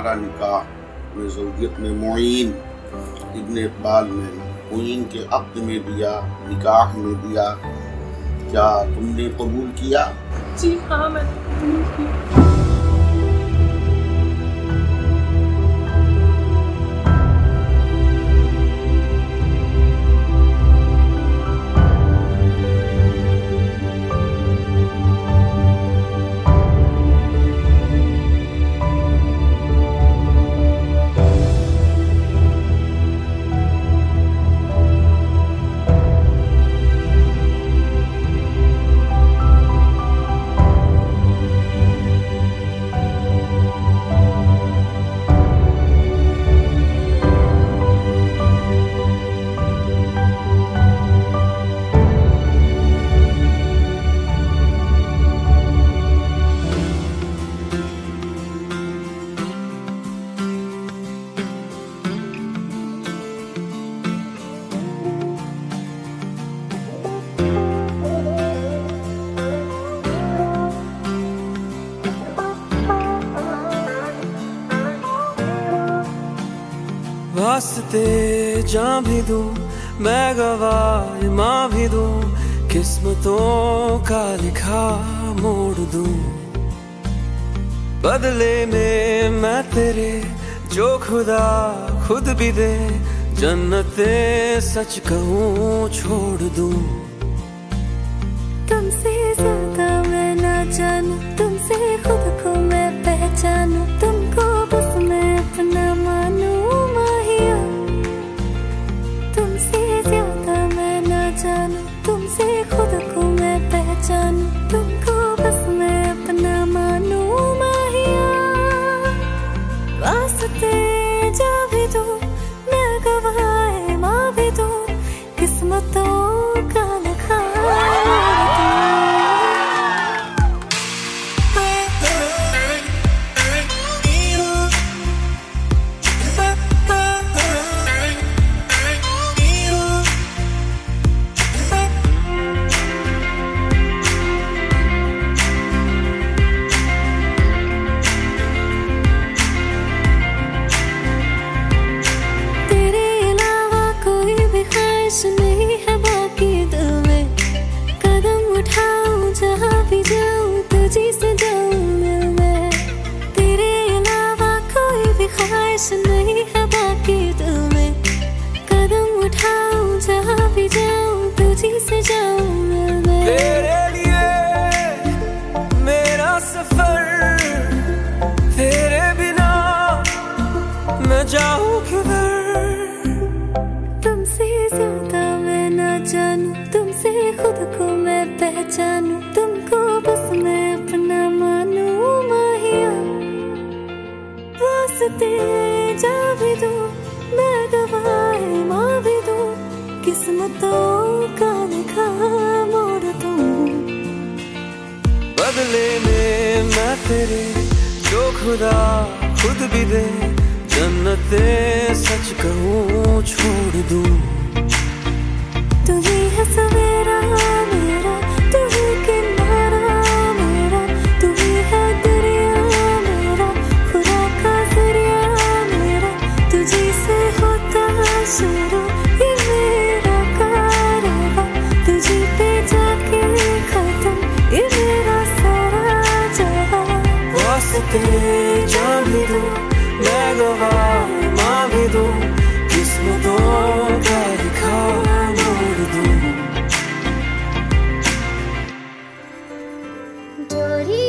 हमारा निकाह में ज़ौजियत में मोइन इब्न इकबाल ने मोइन के अक़्द में दिया, निकाह में दिया। क्या तुमने कबूल किया? जी हाँ, मैंने कबूल किया। वास्ते जान भी दूं, मैं गवाह माँ भी दूं, किस्मतों का लिखा मोड़ दूं। बदले में मैं तेरे जो खुदा खुद भी दे, जन्नते सच कहूँ छोड़ दूं। तुमसे ज्यादा मैं ना जानूं, तुमसे खुद को मैं पहचानूं, तुमको बस मैं अपना मानूं माहिया। तुमसे ज्यादा मैं ना जानूं, तुमसे खुद को मैं पहचानूं, तुमको बस मैं अपना मानूं माहिया। वास्ते जा भी दूं, मैं गवाह माँ भी दूं, किस्मतों का लिखा नहीं है बाकी दिल में। कदम उठाऊं जहाँ भी जाऊं, तुझी से जाऊं मिल मैं। तेरे अलावा कोई भी ख्वाहिश नहीं है बाकी दिल में। कदम उठाऊं जहाँ भी जाऊं, तुझी से जाऊं मिल मैं। तेरे लिए मेरा सफर, तेरे बिना मैं जाऊं किधर। तुमसे ज्यादा मैं ना जानूं, तुमसे खुद को मैं पहचानूं, तुमको बस मैं अपना मानूं माहिया। वास्ते जा भी दूं, मैं गवाह माँ भी दूं, किस्मतों का लिखा मोड़ दूं। बदले में मैं तेरे जो खुदा खुद भी दे, जन्नते सच कहूँ छोड़ दूं। तू ही है सवेरा मेरा, तू ही किनारा मेरा, तू ही है दरिया मेरा, खुदा का जरिया मेरा। तुझी से होता शुरू ये मेरा कारवां, तुझी पे जाके खत्म ये मेरा सारा जहां। वास्ते जान भी दूं, मैं गवाह माँ भी दूं, किस्मतों का लिखा मोड़ दूं। डोरी